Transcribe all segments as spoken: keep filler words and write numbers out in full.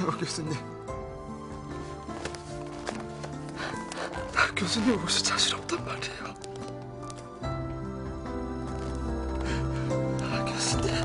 그래요, 교수님. 나 교수님 혹시 자신 없단 말이에요. 아, 교수님.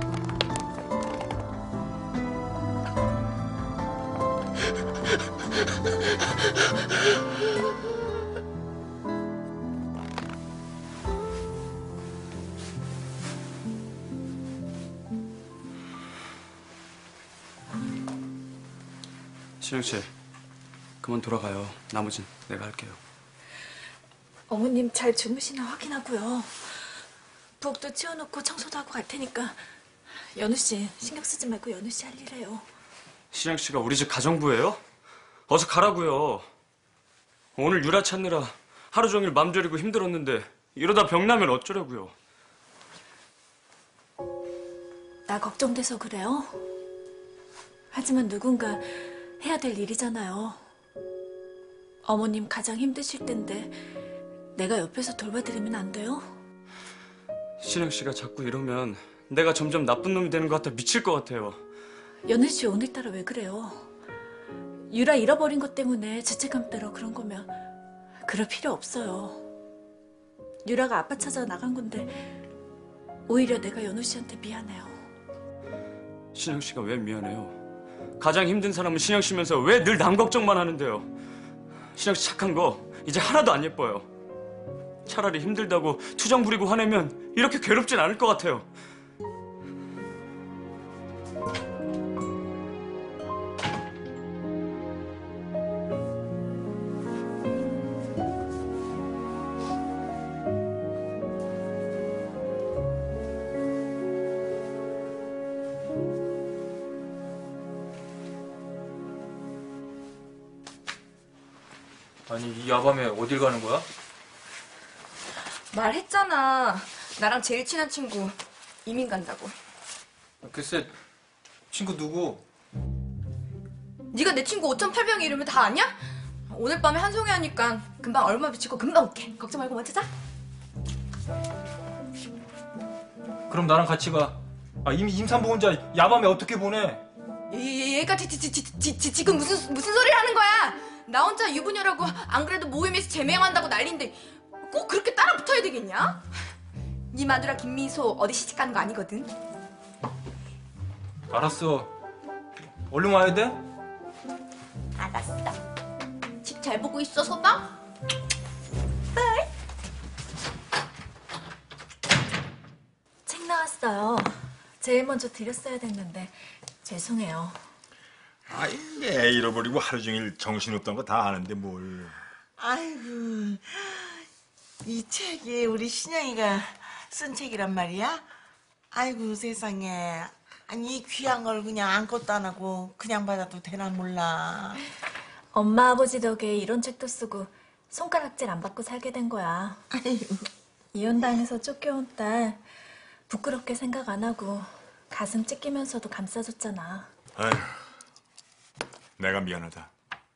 신영 씨, 그만 돌아가요. 나머진 내가 할게요. 어머님 잘 주무시나 확인하고요. 부엌도 치워놓고 청소도 하고 갈 테니까 연우 씨 신경 쓰지 말고 연우 씨 할 일 해요. 신영 씨가 우리 집 가정부예요? 어서 가라고요. 오늘 유라 찾느라 하루 종일 맘 졸이고 힘들었는데 이러다 병나면 어쩌려고요. 나 걱정돼서 그래요? 하지만 누군가 해야 될 일이잖아요. 어머님 가장 힘드실 텐데 내가 옆에서 돌봐드리면 안 돼요? 신영 씨가 자꾸 이러면 내가 점점 나쁜 놈이 되는 것 같아 미칠 것 같아요. 연우 씨 오늘따라 왜 그래요? 유라 잃어버린 것 때문에 죄책감 들어 그런 거면 그럴 필요 없어요. 유라가 아빠 찾아 나간 건데 오히려 내가 연우 씨한테 미안해요. 신영 씨가 왜 미안해요? 가장 힘든 사람은 신영 씨면서 왜 늘 남 걱정만 하는데요? 신영 씨 착한 거 이제 하나도 안 예뻐요. 차라리 힘들다고 투정 부리고 화내면 이렇게 괴롭진 않을 것 같아요. 아니 이 야밤에 어딜 가는 거야? 말했잖아. 나랑 제일 친한 친구 이민 간다고. 글쎄 친구 누구? 네가 내 친구 오천팔백의 이름을 다 아냐? 오늘 밤에 한송이 하니까 금방 얼마 비치고 금방 올게. 걱정 말고 먼저 자. 그럼 나랑 같이 가. 아 이미 임산부 혼자 야밤에 어떻게 보내? 얘, 얘가 지, 지, 지, 지, 지, 지금 무슨 무슨 소리를 하는 거야? 나 혼자 유부녀라고 안 그래도 모임에서 제명한다고 난리인데 꼭 그렇게 따라 붙어야 되겠냐? 네 마누라 김미소 어디 시집 가는 거 아니거든? 알았어. 얼른 와야 돼? 알았어. 집 잘 보고 있어, 소방? 네. 책 나왔어요. 제일 먼저 드렸어야 됐는데 죄송해요. 아이, 애 잃어버리고 하루 종일 정신없던 거 다 아는데 뭘. 아이고, 이 책이 우리 신영이가 쓴 책이란 말이야? 아이고 세상에. 아니 이 귀한 걸 그냥 아무것도 안 하고 그냥 받아도 되나 몰라. 엄마 아버지 덕에 이런 책도 쓰고 손가락질 안 받고 살게 된 거야. 아이고. 이혼당해서 쫓겨온 딸 부끄럽게 생각 안 하고 가슴 찢기면서도 감싸줬잖아. 아휴, 내가 미안하다.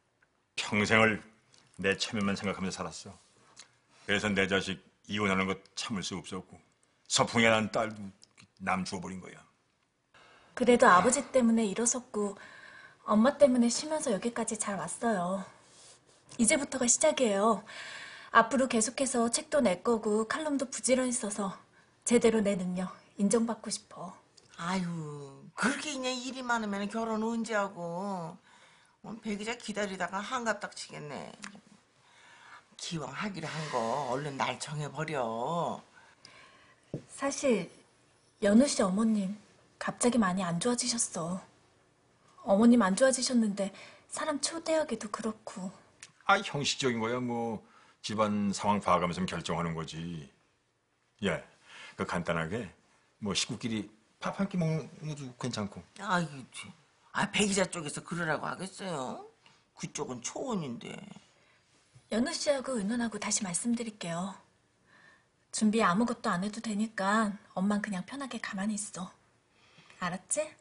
평생을 내 체면만 생각하면서 살았어. 그래서 내 자식 이혼하는 것 참을 수 없었고 서풍에 난 딸도 남 주워버린 거야. 그래도 아버지 때문에 일어섰고 엄마 때문에 쉬면서 여기까지 잘 왔어요. 이제부터가 시작이에요. 앞으로 계속해서 책도 낼 거고 칼럼도 부지런히 써서 제대로 내 능력 인정받고 싶어. 아유 그렇게 그냥 일이 많으면 결혼 언제 하고. 배기자 기다리다가 한갑 딱 치겠네. 기왕 하기로 한 거 얼른 날 정해버려. 사실 연우 씨 어머님 갑자기 많이 안 좋아지셨어. 어머님 안 좋아지셨는데 사람 초대하기도 그렇고. 아, 형식적인 거야. 뭐 집안 상황 봐가면서 결정하는 거지. 예, 그 간단하게 뭐 식구끼리 밥 한 끼 먹는 것도 괜찮고. 아이고, 아 배기자 쪽에서 그러라고 하겠어요? 그쪽은 초혼인데. 연우 씨하고 의논하고 다시 말씀드릴게요. 준비 아무것도 안 해도 되니까 엄만 그냥 편하게 가만히 있어. 알았지?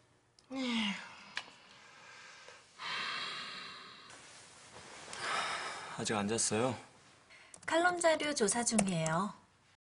아직 안 잤어요? 칼럼 자료 조사 중이에요.